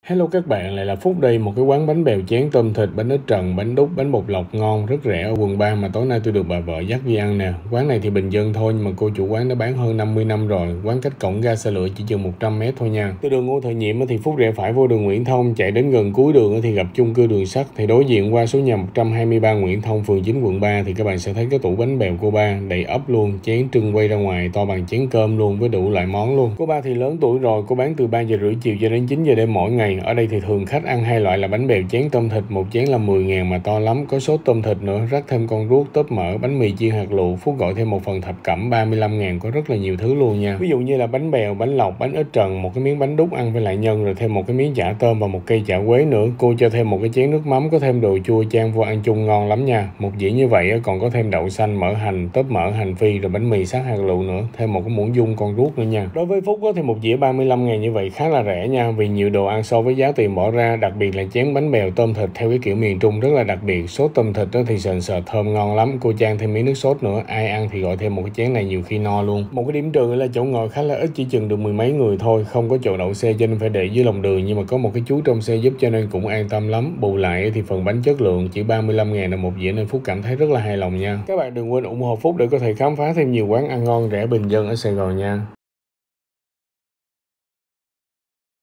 Hello các bạn, lại là Phúc đây, một cái quán bánh bèo chén tôm thịt, bánh ít trần, bánh đúc, bánh bột lọc ngon, rất rẻ ở quận 3 mà tối nay tôi được bà vợ dắt đi ăn nè. Quán này thì bình dân thôi nhưng mà cô chủ quán đã bán hơn 50 năm rồi, quán cách cổng ga xe lửa chỉ chừng 100 mét thôi nha. Từ đường Ngô Thời Nhiệm thì Phúc rẽ phải vô đường Nguyễn Thông, chạy đến gần cuối đường thì gặp chung cư Đường Sắt, thì đối diện qua số nhà 123 Nguyễn Thông, phường 9 quận 3 thì các bạn sẽ thấy cái tủ bánh bèo cô ba đầy ắp luôn, chén trưng quay ra ngoài to bằng chén cơm luôn với đủ loại món luôn. Cô ba thì lớn tuổi rồi, cô bán từ 3 giờ rưỡi chiều cho đến 9 giờ đêm mỗi ngày. Ở đây thì thường khách ăn hai loại là bánh bèo chén tôm thịt, một chén là 10.000 mà to lắm, có sốt tôm thịt nữa, rắc thêm con ruốc, tóp mỡ, bánh mì chiên hạt lựu. Phúc gọi thêm một phần thập cẩm 35.000, có rất là nhiều thứ luôn nha. Ví dụ như là bánh bèo, bánh lọc, bánh ít trần, một cái miếng bánh đúc ăn với lại nhân, rồi thêm một cái miếng chả tôm và một cây chả quế nữa. Cô cho thêm một cái chén nước mắm có thêm đồ chua chan vô ăn chung ngon lắm nha. Một dĩa như vậy còn có thêm đậu xanh, mỡ hành, tóp mỡ, hành phi, rồi bánh mì sắc hạt lựu nữa, thêm một cái muỗng dung con ruốc nữa nha. Đối với Phúc thì một dĩa 35.000 như vậy khá là rẻ nha, vì nhiều đồ ăn so với giá tiền bỏ ra, đặc biệt là chén bánh bèo tôm thịt theo cái kiểu miền Trung rất là đặc biệt. Sốt tôm thịt thì sền sệt thơm ngon lắm, cô chan thêm miếng nước sốt nữa, ai ăn thì gọi thêm một cái chén này nhiều khi no luôn. Một cái điểm trừ là chỗ ngồi khá là ít, chỉ chừng được mười mấy người thôi, không có chỗ đậu xe cho nên phải để dưới lòng đường, nhưng mà có một cái chú trong xe giúp cho nên cũng an tâm lắm. Bù lại thì phần bánh chất lượng, chỉ 35.000 là một dĩa nên Phúc cảm thấy rất là hài lòng nha. Các bạn đừng quên ủng hộ Phúc để có thể khám phá thêm nhiều quán ăn ngon rẻ bình dân ở Sài Gòn nha.